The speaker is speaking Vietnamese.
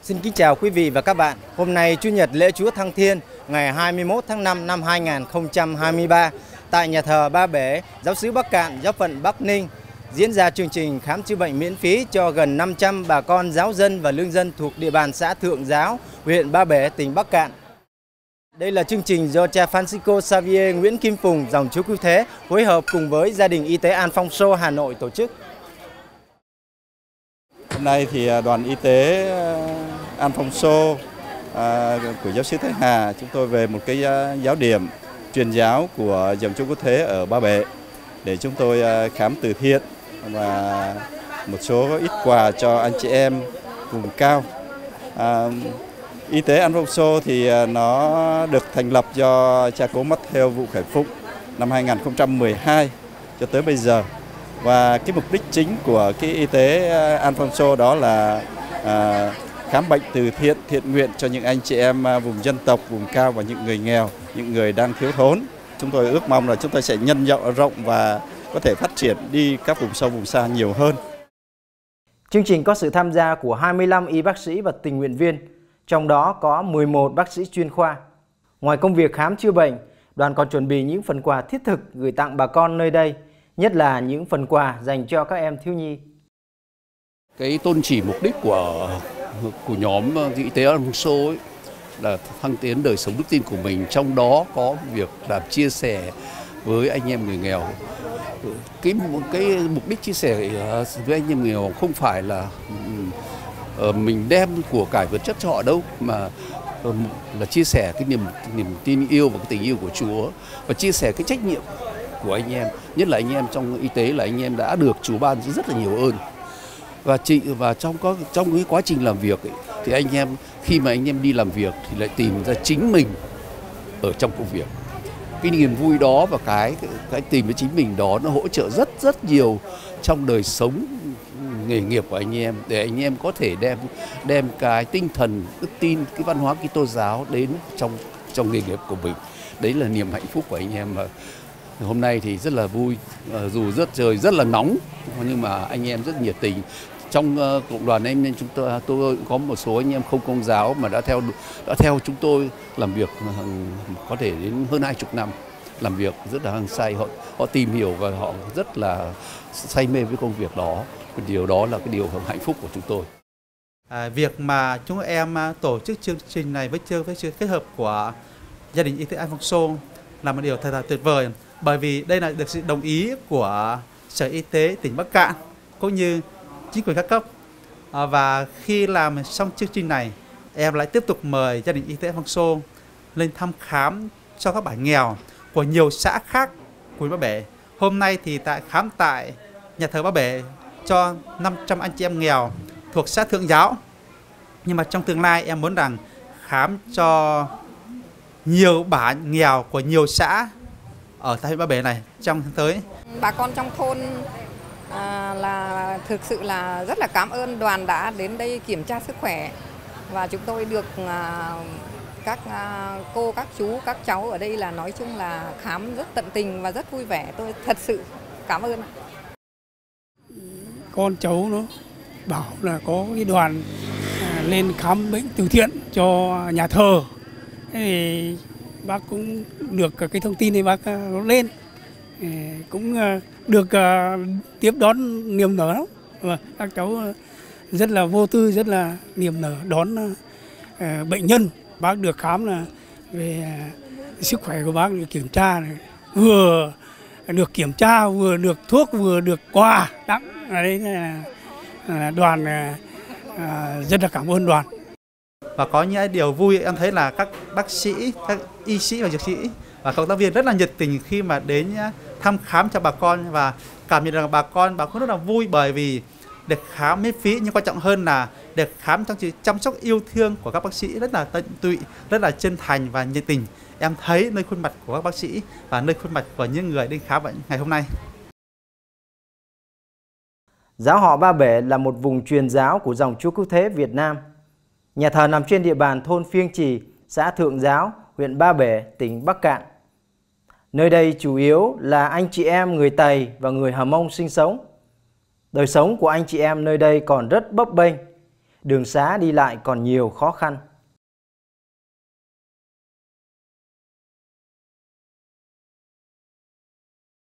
Xin kính chào quý vị và các bạn. Hôm nay Chủ nhật lễ Chúa Thăng Thiên ngày 21 tháng 5 năm 2023 tại nhà thờ Ba Bể, giáo xứ Bắc Cạn, giáo phận Bắc Ninh diễn ra chương trình khám chữa bệnh miễn phí cho gần 500 bà con giáo dân và lương dân thuộc địa bàn xã Thượng Giáo, huyện Ba Bể, tỉnh Bắc Cạn. Đây là chương trình do cha Francisco Xavier Nguyễn Kim Phùng, dòng Chúa Cứu Thế phối hợp cùng với gia đình y tế Alfonso Hà Nội tổ chức. Hôm nay thì đoàn y tế Alfonso của giáo xứ Thái Hà, chúng tôi về một cái giáo điểm truyền giáo của dòng Chúa Cứu Thế ở Ba Bể để chúng tôi khám từ thiện và một số ít quà cho anh chị em vùng cao. Y tế Alfonso thì nó được thành lập do cha cố Matthew Vũ Khải Phụng năm 2012 cho tới bây giờ. Và cái mục đích chính của cái y tế Alfonso đó là khám bệnh từ thiện, thiện nguyện cho những anh chị em vùng dân tộc, vùng cao và những người nghèo, những người đang thiếu thốn. Chúng tôi ước mong là chúng tôi sẽ nhân rộng và có thể phát triển đi các vùng sâu, vùng xa nhiều hơn. Chương trình có sự tham gia của 25 y bác sĩ và tình nguyện viên, trong đó có 11 bác sĩ chuyên khoa. Ngoài công việc khám chữa bệnh, đoàn còn chuẩn bị những phần quà thiết thực gửi tặng bà con nơi đây, nhất là những phần quà dành cho các em thiếu nhi. Cái tôn chỉ mục đích của nhóm y tế Alfonso là thăng tiến đời sống đức tin của mình, trong đó có việc làm chia sẻ với anh em người nghèo. Cái mục đích chia sẻ với anh em người nghèo không phải là mình đem của cải vật chất cho họ đâu, mà là chia sẻ cái niềm tin yêu và cái tình yêu của Chúa, và chia sẻ cái trách nhiệm của anh em, nhất là anh em trong y tế là anh em đã được Chúa ban rất là nhiều ơn. Và trong cái quá trình làm việc ấy, thì anh em khi mà anh em đi làm việc thì lại tìm ra chính mình ở trong công việc. Cái niềm vui đó và cái tìm với chính mình đó nó hỗ trợ rất nhiều trong đời sống nghề nghiệp của anh em, để anh em có thể đem cái tinh thần đức tin, cái văn hóa Kitô giáo đến trong nghề nghiệp của mình. Đấy là niềm hạnh phúc của anh em. Hôm nay thì rất là vui, dù trời rất là nóng nhưng mà anh em rất nhiệt tình. Trong cộng đoàn anh em tôi có một số anh em không công giáo mà đã theo chúng tôi làm việc có thể đến hơn 20 năm, làm việc rất là hăng say. Họ tìm hiểu và họ rất là say mê với công việc đó. Điều đó là cái điều hạnh phúc của chúng tôi. Việc mà chúng em tổ chức chương trình này với sự kết hợp của gia đình y tế Alfonso là một điều thật là tuyệt vời, bởi vì đây là được sự đồng ý của Sở Y tế tỉnh Bắc Cạn cũng như chính quyền các cấp. Và khi làm xong chương trình này, em lại tiếp tục mời gia đình y tế Alfonso lên thăm khám cho các bạn nghèo của nhiều xã khác của Ba Bể. Hôm nay thì khám tại nhà thờ Ba Bể cho 500 anh chị em nghèo thuộc xã Thượng Giáo. Nhưng mà trong tương lai em muốn khám cho nhiều bản nghèo của nhiều xã ở tại Ba Bể này trong tháng tới. Bà con trong thôn là thực sự là rất là cảm ơn đoàn đã đến đây kiểm tra sức khỏe, và chúng tôi được các cô, các chú, các cháu ở đây là nói chung là khám rất tận tình và rất vui vẻ. Tôi thật sự cảm ơn. Con cháu nó bảo là có cái đoàn lên khám bệnh từ thiện cho nhà thờ. Thế thì bác cũng được cái thông tin này, bác lên cũng được tiếp đón niềm nở lắm. Và các cháu rất là vô tư, rất là niềm nở đón bệnh nhân. Bác được khám là về sức khỏe của bác, được kiểm tra này, vừa được kiểm tra, vừa được thuốc, vừa được quà tặng. Đấy là đoàn rất là cảm ơn đoàn. Và có những điều vui em thấy là các bác sĩ, các y sĩ và dược sĩ và cộng tác viên rất là nhiệt tình khi mà đến thăm khám cho bà con, và cảm nhận rằng bà con rất là vui bởi vì được khám miễn phí, nhưng quan trọng hơn là được khám trong sự chăm sóc yêu thương của các bác sĩ rất là tận tụy, rất là chân thành và nhiệt tình. Em thấy nơi khuôn mặt của các bác sĩ và nơi khuôn mặt của những người đến khám bệnh ngày hôm nay. Giáo họ Ba Bể là một vùng truyền giáo của dòng Chúa Cứu Thế Việt Nam. Nhà thờ nằm trên địa bàn thôn Phiêng Trì, xã Thượng Giáo, huyện Ba Bể, tỉnh Bắc Cạn. Nơi đây chủ yếu là anh chị em người Tày và người Hờ Mông sinh sống. Đời sống của anh chị em nơi đây còn rất bấp bênh. đường xá đi lại còn nhiều khó khăn.